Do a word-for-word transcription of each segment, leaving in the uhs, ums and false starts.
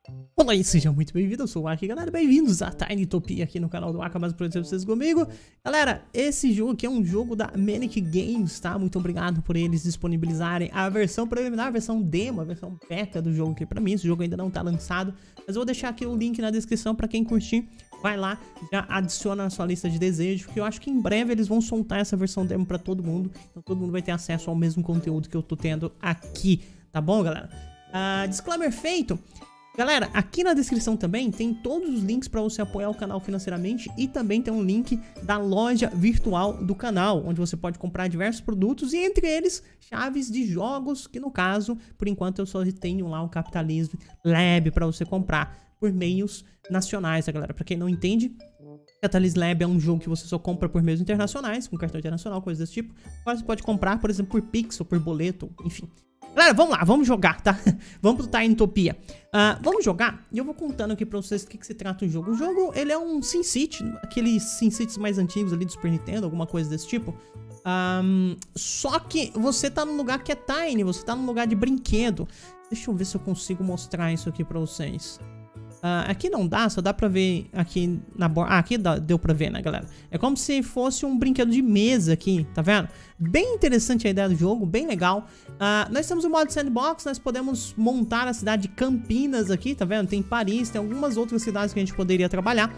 Olá e sejam muito bem-vindos, eu sou o Aki, galera, bem-vindos a Tinytopia aqui no canal do Aka, mais por exemplo, vocês comigo. Galera, esse jogo aqui é um jogo da Manic Games, tá? Muito obrigado por eles disponibilizarem a versão preliminar, a versão demo, a versão beta do jogo aqui pra mim. Esse jogo ainda não tá lançado, mas eu vou deixar aqui o link na descrição pra quem curtir. Vai lá, já adiciona na sua lista de desejos, porque eu acho que em breve eles vão soltar essa versão demo pra todo mundo. Então todo mundo vai ter acesso ao mesmo conteúdo que eu tô tendo aqui, tá bom, galera? Uh, disclaimer feito. Galera, aqui na descrição também tem todos os links para você apoiar o canal financeiramente e também tem um link da loja virtual do canal, onde você pode comprar diversos produtos e entre eles chaves de jogos, que no caso, por enquanto eu só tenho lá o Capitalism Lab para você comprar por meios nacionais, tá, galera? Para quem não entende, Catalyst Lab é um jogo que você só compra por meios internacionais, com cartão internacional, coisa desse tipo. Agora você pode comprar, por exemplo, por Pix ou por boleto, enfim. Galera, vamos lá, vamos jogar, tá? Vamos pro Tinytopia. Uh, vamos jogar e eu vou contando aqui pra vocês do que, que se trata o jogo. O jogo, ele é um SimCity, aqueles SimCities mais antigos ali do Super Nintendo, alguma coisa desse tipo. Um, só que você tá num lugar que é tiny, você tá num lugar de brinquedo. Deixa eu ver se eu consigo mostrar isso aqui pra vocês. Uh, aqui não dá, só dá pra ver aqui na borda. Ah, aqui dá, deu pra ver, né, galera? É como se fosse um brinquedo de mesa aqui, tá vendo? Bem interessante a ideia do jogo, bem legal. Uh, nós temos o modo sandbox, nós podemos montar a cidade de Campinas aqui, tá vendo? Tem Paris, tem algumas outras cidades que a gente poderia trabalhar.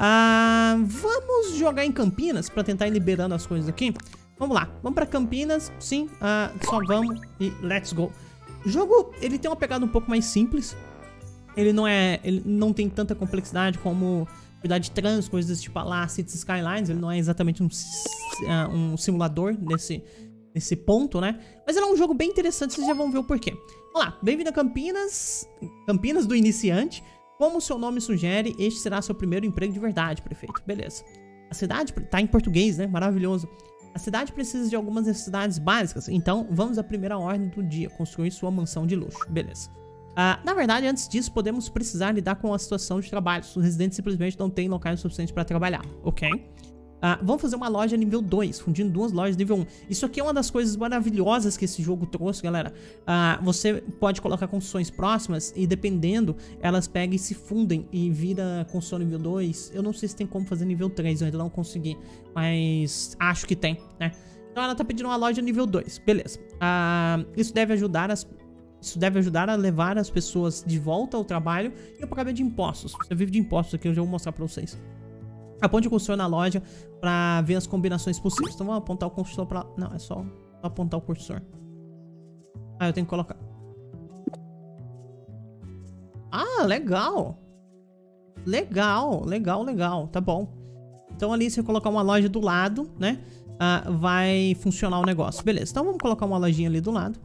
Uh, vamos jogar em Campinas pra tentar ir liberando as coisas aqui. Vamos lá, vamos pra Campinas, sim, uh, só vamos e let's go. O jogo, ele tem uma pegada um pouco mais simples. Ele não é, ele não tem tanta complexidade como cuidar de trânsito, coisas desse tipo lá, Cities Skylines. Ele não é exatamente um, uh, um simulador nesse, nesse ponto, né? Mas ele é um jogo bem interessante, vocês já vão ver o porquê. Vamos lá, bem-vindo a Campinas, Campinas do Iniciante. Como o seu nome sugere, este será seu primeiro emprego de verdade, prefeito. Beleza. A cidade, tá em português, né? Maravilhoso. A cidade precisa de algumas necessidades básicas, então vamos à primeira ordem do dia, construir sua mansão de luxo. Beleza. Uh, na verdade, antes disso, podemos precisar lidar com a situação de trabalho. Os residentes simplesmente não têm locais suficientes para trabalhar, ok? Uh, vamos fazer uma loja nível dois, fundindo duas lojas nível um. Isso aqui é uma das coisas maravilhosas que esse jogo trouxe, galera. Uh, você pode colocar construções próximas e, dependendo, elas pegam e se fundem e vira construção nível dois. Eu não sei se tem como fazer nível três, eu ainda não consegui, mas acho que tem, né? Então ela tá pedindo uma loja nível dois, beleza. Uh, isso deve ajudar as... Isso deve ajudar a levar as pessoas de volta ao trabalho e ao pagamento de impostos. Você vive de impostos aqui, eu já vou mostrar pra vocês. Aponte o cursor na loja pra ver as combinações possíveis. Então vamos apontar o cursor pra... Não, é só, só apontar o cursor. Ah, eu tenho que colocar... Ah, legal! Legal, legal, legal. Tá bom. Então ali, se eu colocar uma loja do lado, né? Ah, vai funcionar o negócio. Beleza, então vamos colocar uma lojinha ali do lado.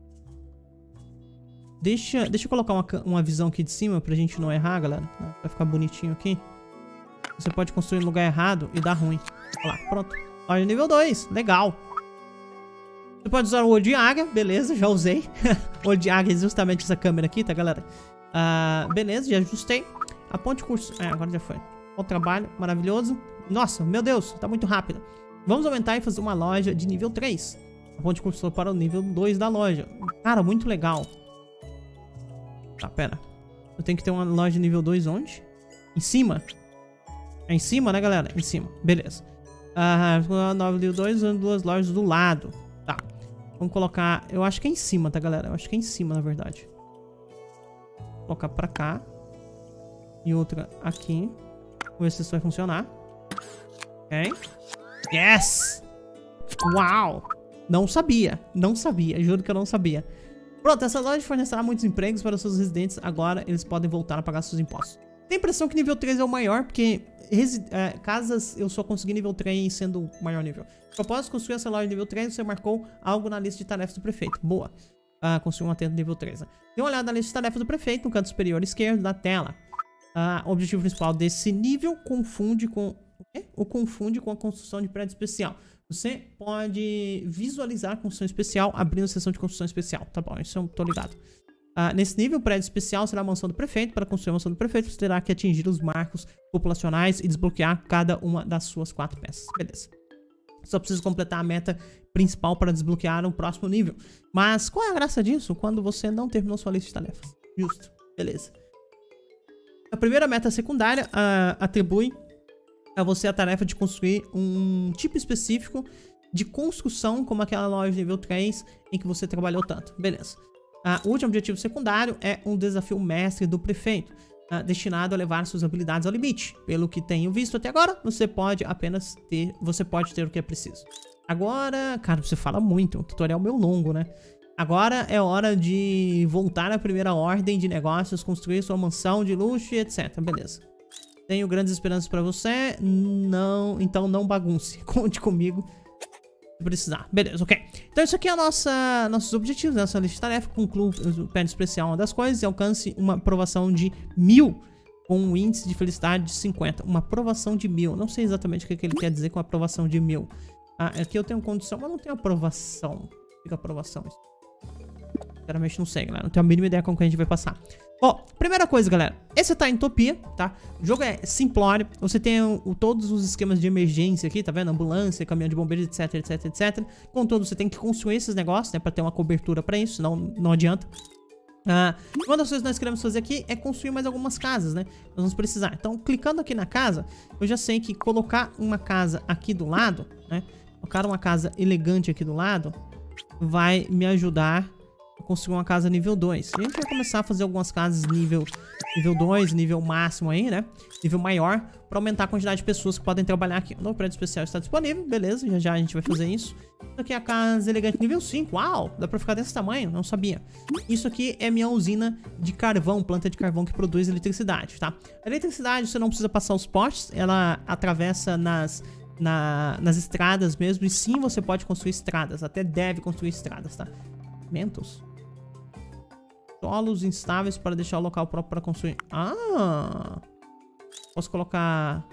Deixa, deixa eu colocar uma, uma visão aqui de cima pra gente não errar, galera. Vai ficar bonitinho aqui. Você pode construir no lugar errado e dar ruim. Olha lá, pronto. Loja nível dois, legal. Você pode usar o olho de águia, beleza, já usei. O olho de águia é justamente essa câmera aqui, tá, galera? Uh, beleza, já ajustei. Aponte o curso. É, agora já foi. Bom trabalho, maravilhoso. Nossa, meu Deus, tá muito rápido. Vamos aumentar e fazer uma loja de nível três. Aponte o cursor para o nível dois da loja. Cara, muito legal. Tá, pera. Eu tenho que ter uma loja nível dois onde? Em cima? É em cima, né, galera? Em cima. Beleza. Ah, nove nível dois, usando duas lojas do lado. Tá. Vamos colocar... Eu acho que é em cima, tá, galera? Eu acho que é em cima, na verdade. Vou colocar pra cá. E outra aqui. Vamos ver se isso vai funcionar. Ok. Yes! Uau! Não sabia. Não sabia. Juro que eu não sabia. Pronto, essa loja fornecerá muitos empregos para os seus residentes. Agora eles podem voltar a pagar seus impostos. Tem a impressão que nível três é o maior, porque é, casas eu só consegui nível três sendo o maior nível. Após construir essa loja nível três, você marcou algo na lista de tarefas do prefeito. Boa. Uh, construir uma tenda nível três. Né? Dê uma olhada na lista de tarefas do prefeito no canto superior esquerdo da tela. Uh, o objetivo principal desse nível confunde com... O quê? O confunde com a construção de prédio especial. Você pode visualizar a construção especial abrindo a seção de construção especial. Tá bom, isso eu tô ligado. Uh, nesse nível, o prédio especial será a mansão do prefeito. Para construir a mansão do prefeito, você terá que atingir os marcos populacionais e desbloquear cada uma das suas quatro peças. Beleza. Só preciso completar a meta principal para desbloquear o próximo nível. Mas qual é a graça disso quando você não terminou sua lista de tarefas? Justo. Beleza. A primeira meta secundária uh, atribui a você a tarefa de construir um tipo específico de construção, como aquela loja de nível três em que você trabalhou tanto. Beleza. Uh, o último objetivo secundário é um desafio mestre do prefeito, uh, destinado a levar suas habilidades ao limite. Pelo que tenho visto até agora, você pode apenas ter, você pode ter o que é preciso. Agora, cara, você fala muito, um tutorial meio longo, né? Agora é hora de voltar à primeira ordem de negócios, construir sua mansão de luxo e etcétera. Beleza. Tenho grandes esperanças pra você. Não, então não bagunce. Conte comigo se precisar. Beleza, ok. Então isso aqui é a nossa, nossos objetivos, nossa lista de tarefa. Conclua o pé especial uma das coisas e alcance uma aprovação de mil com um índice de felicidade de cinquenta. Uma aprovação de mil. Não sei exatamente o que ele quer dizer com aprovação de mil. Ah, aqui eu tenho condição, mas não tenho aprovação. Fica aprovação isso. Sinceramente não sei, galera. Não tenho a mínima ideia como que a gente vai passar. Bom, primeira coisa, galera. Esse tá em Utopia, tá? O jogo é simplório. Você tem o, o, todos os esquemas de emergência aqui, tá vendo? Ambulância, caminhão de bombeiros, etc, etc, etcétera. Contudo, você tem que construir esses negócios, né? Pra ter uma cobertura pra isso, senão não adianta. Ah, uma das coisas que nós queremos fazer aqui é construir mais algumas casas, né? Nós vamos precisar. Então, clicando aqui na casa, eu já sei que colocar uma casa aqui do lado, né? Colocar uma casa elegante aqui do lado vai me ajudar a construir uma casa nível dois. E a gente vai começar a fazer algumas casas nível, nível dois, nível máximo aí, né? Nível maior, para aumentar a quantidade de pessoas que podem trabalhar aqui. O novo prédio especial está disponível, beleza, já já a gente vai fazer isso. Isso aqui é a casa elegante nível cinco, uau, dá pra ficar desse tamanho, não sabia. Isso aqui é minha usina de carvão, planta de carvão que produz eletricidade, tá? A eletricidade você não precisa passar os postes, ela atravessa nas... Na, nas estradas mesmo. E sim, você pode construir estradas. Até deve construir estradas, tá? Mentos. Solos instáveis para deixar o local próprio para construir. Ah! Posso colocar...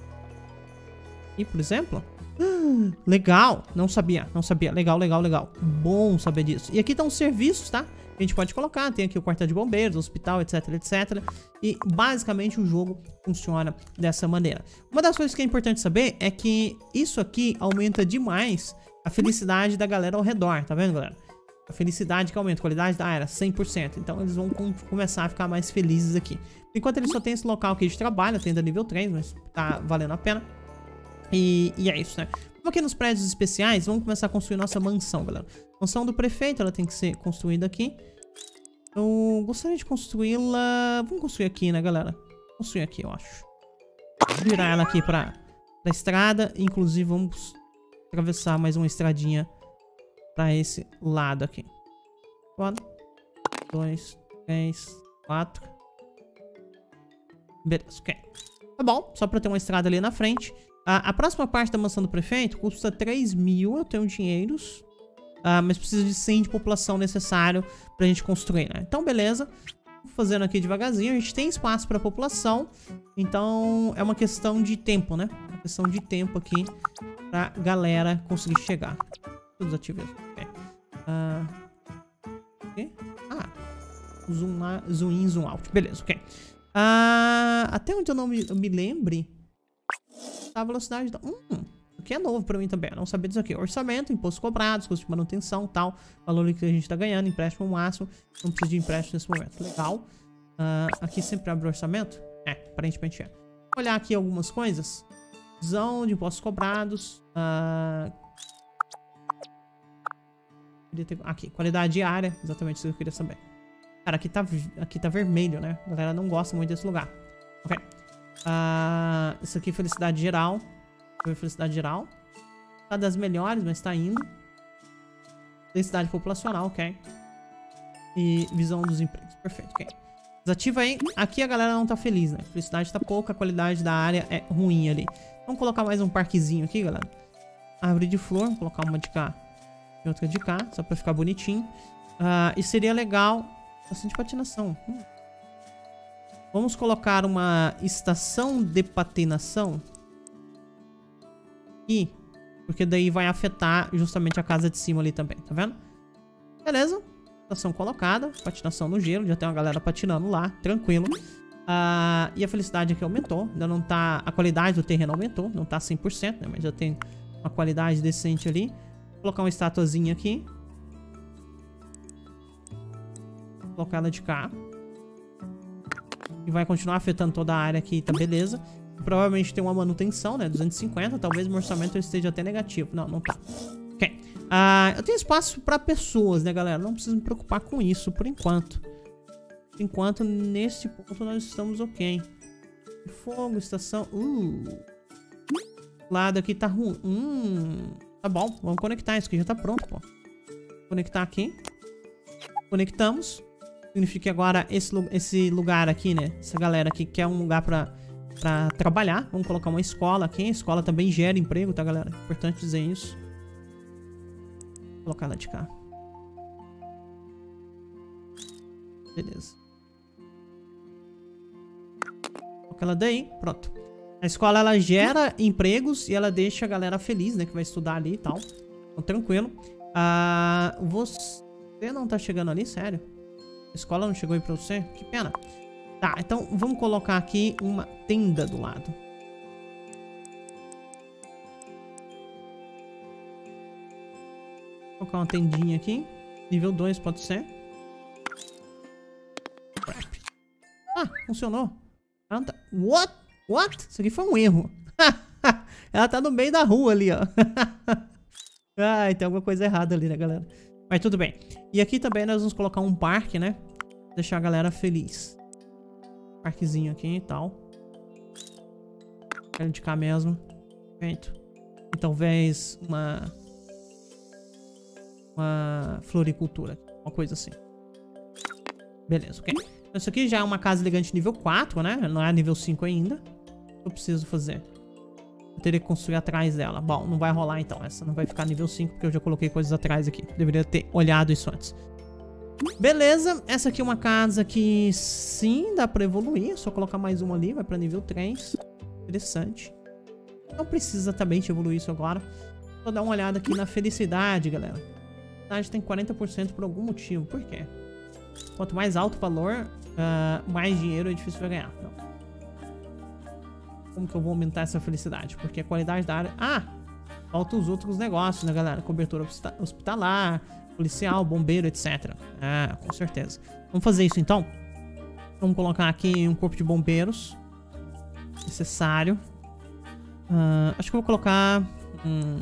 E por exemplo... Ah, legal! Não sabia, não sabia. Legal, legal, legal. Bom saber disso. E aqui estão os serviços, tá? A gente pode colocar, tem aqui o quartel de bombeiros, hospital, etc, etcétera. E basicamente o jogo funciona dessa maneira. Uma das coisas que é importante saber é que isso aqui aumenta demais a felicidade da galera ao redor, tá vendo, galera? A felicidade que aumenta, a qualidade da área, cem por cento. Então eles vão com começar a ficar mais felizes aqui. Enquanto eles só tem esse local aqui de trabalho, tem da nível três, mas tá valendo a pena. E, e é isso, né? Vamos aqui nos prédios especiais, vamos começar a construir nossa mansão, galera. Mansão do prefeito, ela tem que ser construída aqui. Eu gostaria de construí-la... Vamos construir aqui, né, galera? Construir aqui, eu acho. Vou virar ela aqui pra, pra estrada. Inclusive, vamos atravessar mais uma estradinha pra esse lado aqui. quatro, dois, três, quatro. Beleza, ok. Tá bom, só pra ter uma estrada ali na frente. A, a próxima parte da mansão do prefeito custa três mil, eu tenho dinheiros. Uh, mas precisa de cem de população necessário pra gente construir, né? Então, beleza. Fazendo aqui devagarzinho. A gente tem espaço pra população. Então, é uma questão de tempo, né? Uma questão de tempo aqui pra galera conseguir chegar. Todos ativos. Okay. Uh, okay. Ah. Zoom lá. Zoom in, zoom out. Beleza, ok. Uh, até onde eu não me, eu me lembre. A velocidade da... Hum... que é novo pra mim também, eu não sabia disso aqui. Orçamento, impostos cobrados, custo de manutenção, tal. Valor que a gente tá ganhando, empréstimo máximo. Não precisa de empréstimo nesse momento. Legal. Uh, aqui sempre abre o orçamento? É, aparentemente é. Vou olhar aqui algumas coisas. Visão de impostos cobrados. Uh... Aqui, qualidade diária. Exatamente isso que eu queria saber. Cara, aqui tá, aqui tá vermelho, né? A galera não gosta muito desse lugar. Ok. Uh... Isso aqui é felicidade geral. Felicidade geral. Tá das melhores, mas tá indo. Densidade populacional, ok. E visão dos empregos. Perfeito, ok. Desativa aí. Aqui a galera não tá feliz, né? Felicidade tá pouca, a qualidade da área é ruim ali. Vamos colocar mais um parquezinho aqui, galera. Árvore de flor. Vou colocar uma de cá e outra de cá, só pra ficar bonitinho. Uh, e seria legal... Bastante patinação. Hum. Vamos colocar uma estação de patinação... E, porque daí vai afetar justamente a casa de cima ali também, tá vendo? Beleza, estação colocada, patinação no gelo, já tem uma galera patinando lá, tranquilo. Uh, e a felicidade aqui aumentou, ainda não tá, a qualidade do terreno aumentou, não tá cem por cento, né, mas já tem uma qualidade decente ali. Vou colocar uma estatuazinha aqui. Vou colocar ela de cá. E vai continuar afetando toda a área aqui, tá beleza. Provavelmente tem uma manutenção, né? duzentos e cinquenta, talvez o meu orçamento esteja até negativo. Não, não tá. Ok. Ah, eu tenho espaço pra pessoas, né, galera? Não preciso me preocupar com isso por enquanto. Por enquanto, neste ponto, nós estamos ok. Fogo, estação... Uh... O lado aqui tá ruim. Hum... Tá bom, vamos conectar. Isso aqui já tá pronto, pô. Conectar aqui. Conectamos. Significa que agora esse, esse lugar aqui, né? Essa galera aqui quer um lugar pra, pra trabalhar. Vamos colocar uma escola aqui. A escola também gera emprego, tá, galera? Importante dizer isso. Vou colocar ela de cá. Beleza. Coloca ela daí. Pronto. A escola, ela gera empregos e ela deixa a galera feliz, né? Que vai estudar ali e tal. Então, tranquilo. Ah, você não tá chegando ali? Sério? A escola não chegou aí pra você? Que pena. Tá, então vamos colocar aqui uma tenda do lado. Vou colocar uma tendinha aqui. Nível dois pode ser. Ah, funcionou. Ela tá... What? What? Isso aqui foi um erro. Ela tá no meio da rua ali, ó. Ai, tem alguma coisa errada ali, né, galera? Mas tudo bem. E aqui também nós vamos colocar um parque, né? Deixar a galera feliz. Parquezinho aqui e tal. Quero de cá mesmo. Feito. E talvez uma... Uma floricultura. Uma coisa assim. Beleza, ok. Então, isso aqui já é uma casa elegante nível quatro, né? Não é nível cinco ainda. O que eu preciso fazer? Eu teria que construir atrás dela. Bom, não vai rolar então. Essa não vai ficar nível cinco, porque eu já coloquei coisas atrás aqui. Deveria ter olhado isso antes. Beleza. Essa aqui é uma casa que sim, dá pra evoluir. É só colocar mais uma ali. Vai pra nível três. Interessante. Não precisa exatamente evoluir isso agora. Vou dar uma olhada aqui na felicidade, galera. A felicidade tem quarenta por cento por algum motivo. Por quê? Quanto mais alto o valor, uh, mais dinheiro é difícil de ganhar. Não. Como que eu vou aumentar essa felicidade? Porque a qualidade da área... Ah! Falta os outros negócios, né, galera? Cobertura hospitalar, policial, bombeiro, etcétera. Ah, com certeza. Vamos fazer isso, então. Vamos colocar aqui um corpo de bombeiros. Necessário. Uh, acho que eu vou colocar... Hum,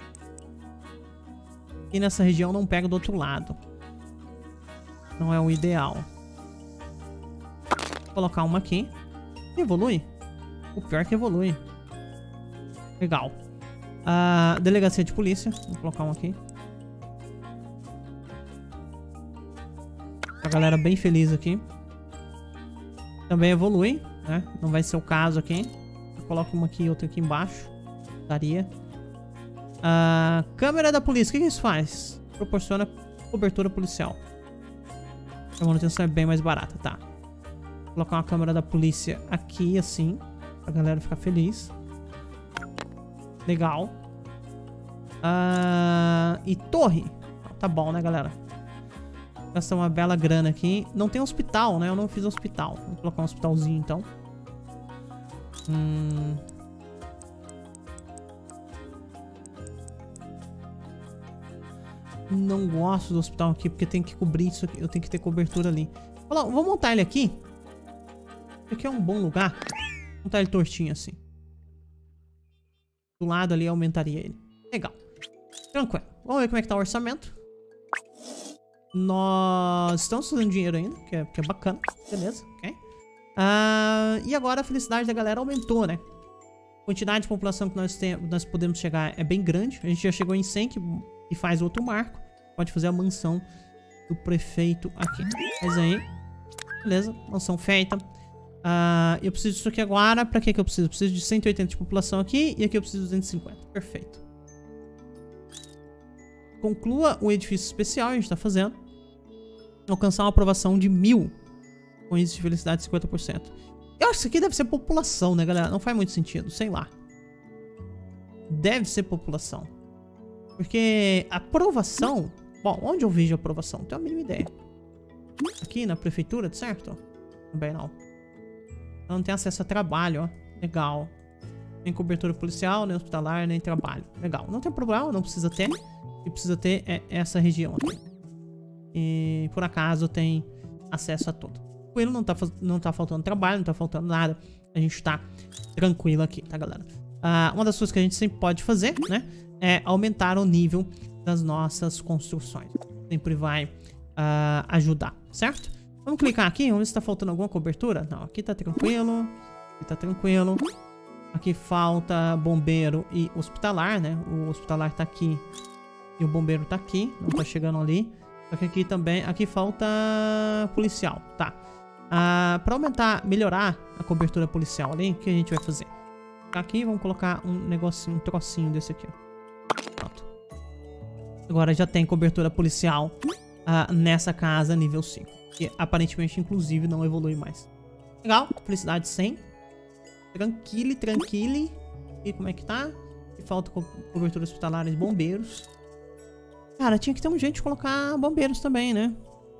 e nessa região não pega do outro lado. Não é o ideal. Vou colocar uma aqui. Evolui. O pior é que evolui. Legal. Uh, delegacia de polícia. Vou colocar um aqui. A galera bem feliz aqui. Também evolui, né? Não vai ser o caso aqui. Eu coloco uma aqui e outra aqui embaixo. Daria. Uh, câmera da polícia. O que, que isso faz? Proporciona cobertura policial. A manutenção é bem mais barata, tá? Vou colocar uma câmera da polícia aqui, assim. Pra galera ficar feliz. Legal. Uh, e torre. Tá bom, né, galera? Gasta uma bela grana aqui. Não tem hospital, né? Eu não fiz hospital. Vou colocar um hospitalzinho, então. Hum... Não gosto do hospital aqui, porque tem que cobrir isso aqui. Eu tenho que ter cobertura ali. Vou, vou montar ele aqui. Aqui é um bom lugar. Vou montar ele tortinho assim. Do lado ali aumentaria ele. Legal. Tranquilo. Vamos ver como é que tá o orçamento. Nós estamos fazendo dinheiro ainda, que é, que é bacana. Beleza, ok. Uh, e agora a felicidade da galera aumentou, né? A quantidade de população que nós, tem, nós podemos chegar é bem grande. A gente já chegou em cem, que, que faz outro marco. Pode fazer a mansão do prefeito aqui. Mas aí, beleza, mansão feita. Uh, eu preciso disso aqui agora. Pra que que eu preciso? Eu preciso de cento e oitenta de população aqui. E aqui eu preciso de duzentos e cinquenta. Perfeito. Conclua o edifício especial. A gente tá fazendo. Alcançar uma aprovação de mil. Com índice de felicidade de cinquenta por cento. Eu acho que isso aqui deve ser população, né, galera? Não faz muito sentido. Sei lá. Deve ser população. Porque aprovação... Bom, onde eu vejo aprovação? Não tenho a mínima ideia. Aqui na prefeitura, certo? Também não. Não tem acesso a trabalho, ó. Legal. Nem cobertura policial, nem hospitalar, nem trabalho. Legal. Não tem problema, não precisa ter. O que precisa ter é essa região aqui. E por acaso tem acesso a tudo. tranquilo, não tá, não tá faltando trabalho, não tá faltando nada. A gente tá tranquilo aqui, tá, galera? Uh, uma das coisas que a gente sempre pode fazer, né? É aumentar o nível das nossas construções. Sempre vai uh, ajudar, certo? Vamos clicar aqui, vamos ver se tá faltando alguma cobertura. Não, aqui tá tranquilo. Aqui tá tranquilo. Aqui falta bombeiro e hospitalar, né? O hospitalar tá aqui e o bombeiro tá aqui. Não tá chegando ali. Só que aqui também... Aqui falta policial, tá. Ah, pra aumentar, melhorar a cobertura policial ali, o que a gente vai fazer? Aqui, vamos colocar um negocinho, um trocinho desse aqui, ó. Pronto. Agora já tem cobertura policial ah, nessa casa nível cinco. Que aparentemente, inclusive, não evolui mais. Legal. Felicidade cem. Tranquile, tranquile. E como é que tá? E falta co cobertura hospitalar de bombeiros. Cara, tinha que ter um jeito de colocar bombeiros também, né?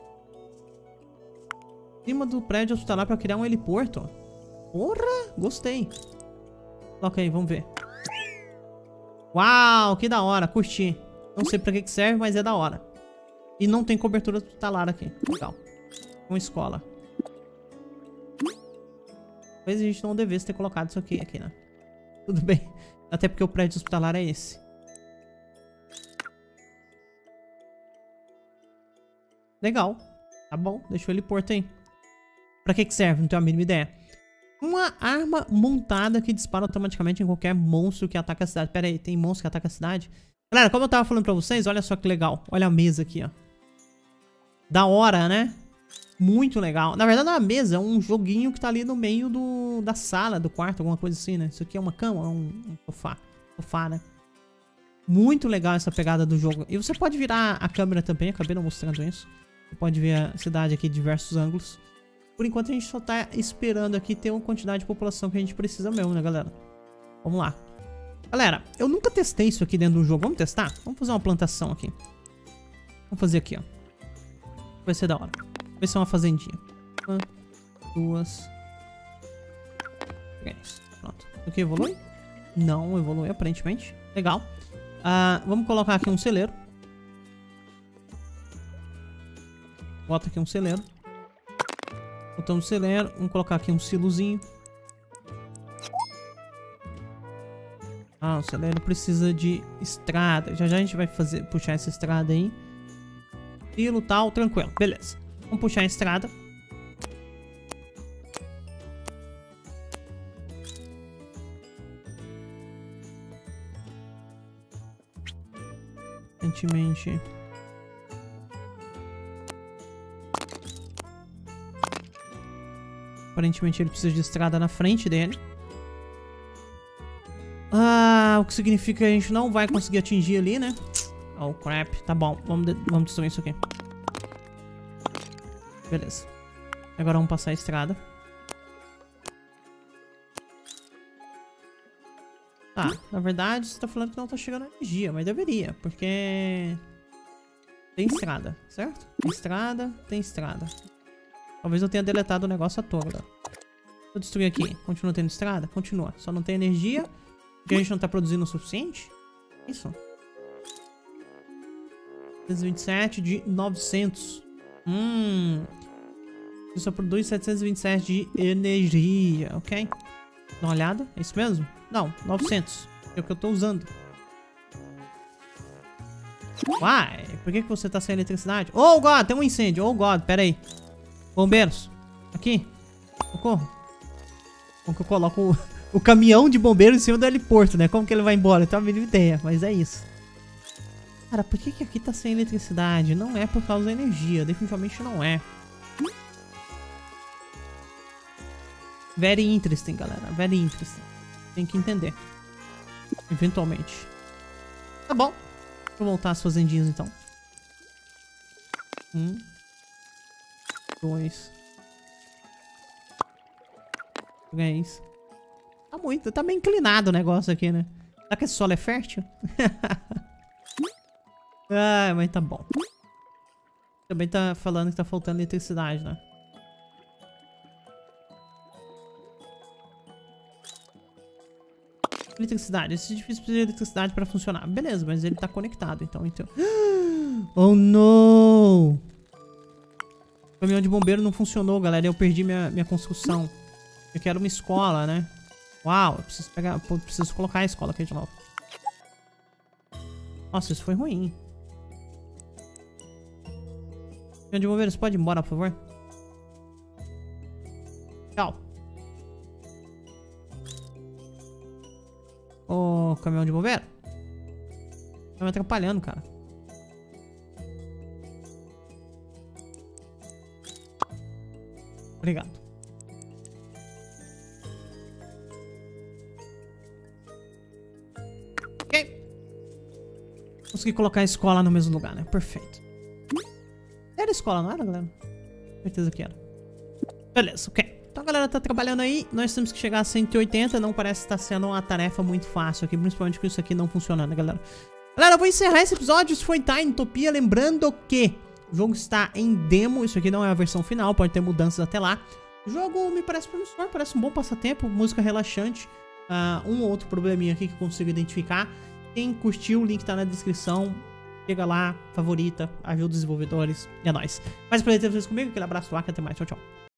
Em cima do prédio hospitalar pra criar um heliporto. Porra, gostei. Coloca aí, vamos ver. Uau, que da hora, curti. Não sei pra que que serve, mas é da hora. E não tem cobertura hospitalar aqui. Legal. Uma escola. Talvez a gente não devesse ter colocado isso aqui, aqui, né? Tudo bem. Até porque o prédio hospitalar é esse. Legal. Tá bom, deixa o heliporto aí. Pra que que serve? Não tenho a mínima ideia. Uma arma montada que dispara automaticamente em qualquer monstro que ataca a cidade. Pera aí, tem monstro que ataca a cidade? Galera, como eu tava falando pra vocês, olha só que legal. Olha a mesa aqui, ó. Da hora, né? Muito legal. Na verdade, não é uma mesa, é um joguinho que tá ali no meio do, da sala, do quarto, alguma coisa assim, né? Isso aqui é uma cama, é um, um sofá. Sofá, né? Muito legal essa pegada do jogo. E você pode virar a câmera também, acabei não mostrando isso. Você pode ver a cidade aqui de diversos ângulos. Por enquanto a gente só tá esperando aqui ter uma quantidade de população que a gente precisa mesmo, né, galera? Vamos lá. Galera, eu nunca testei isso aqui dentro do jogo. Vamos testar? Vamos fazer uma plantação aqui. Vamos fazer aqui, ó. Vai ser da hora. Vai ser uma fazendinha. Uma, duas, três. Pronto. O que evolui? Não evolui, aparentemente. Legal. Uh, vamos colocar aqui um celeiro. Bota aqui um celeiro. Botamos o celeiro. Vamos colocar aqui um silozinho. Ah, o celeiro precisa de estrada. Já já a gente vai fazer, puxar essa estrada aí. Silo, tal, tranquilo. Beleza. Vamos puxar a estrada. Aparentemente... Aparentemente ele precisa de estrada na frente dele. Ah, o que significa que a gente não vai conseguir atingir ali, né? Oh, crap. Tá bom. Vamos, de vamos destruir isso aqui. Beleza. Agora vamos passar a estrada. Tá, na verdade você tá falando que não tá chegando energia, mas deveria, porque... Tem estrada, certo? Tem estrada, tem estrada. Talvez eu tenha deletado o negócio à toa, galera. Vou destruir aqui. Continua tendo estrada? Continua. Só não tem energia. Porque a gente não tá produzindo o suficiente. Isso. setecentos e vinte e sete de novecentos. Hum. Isso só produz setecentos e vinte e sete de energia. Ok. Dá uma olhada. É isso mesmo? Não. novecentos. É o que eu tô usando. Uai. Por que que você tá sem eletricidade? Oh, God. Tem um incêndio. Oh, God. Pera aí. Bombeiros. Aqui. Socorro. Como que eu coloco o, o caminhão de bombeiros em cima do heliporto, né? Como que ele vai embora? Eu tenho a mínima ideia, mas é isso. Cara, por que que aqui tá sem eletricidade? Não é por causa da energia. Definitivamente não é. Very interesting, galera. Very interesting. Tem que entender. Eventualmente. Tá bom. Vou voltar às fazendinhas, então. Um. Dois. Três. Tá muito, tá bem inclinado o negócio aqui, né? Será que esse solo é fértil? Ah, mas tá bom. Também tá falando que tá faltando eletricidade, né? Eletricidade. Esse edifício precisa de eletricidade pra funcionar. Beleza, mas ele tá conectado, então. então... Oh, não! caminhão de bombeiro não funcionou, galera. Eu perdi minha, minha construção. Eu quero uma escola, né? Uau, eu preciso pegar... Pô, preciso colocar a escola aqui de novo. Nossa, isso foi ruim. Caminhão de bombeiro, você pode ir embora, por favor? Tchau. Ô, caminhão de bombeiro. Tá me atrapalhando, cara. Obrigado. Ok. Consegui colocar a escola no mesmo lugar, né? Perfeito. Era escola, não era, galera? Certeza que era. Beleza, ok. Então a galera tá trabalhando aí. Nós temos que chegar a cento e oitenta. Não parece estar sendo uma tarefa muito fácil aqui. Principalmente com isso aqui não funcionando, galera. Galera, eu vou encerrar esse episódio. Isso foi Tinetopia. Lembrando que o jogo está em demo. Isso aqui não é a versão final. Pode ter mudanças até lá. O jogo me parece promissor. Parece um bom passatempo. Música relaxante. Uh, um ou outro probleminha aqui que eu consigo identificar. Quem curtiu, o link tá na descrição. Chega lá, favorita, ajuda os desenvolvedores. E é nóis. Mais prazer ter vocês comigo. Aquele abraço do Aka. Até mais. Tchau, tchau.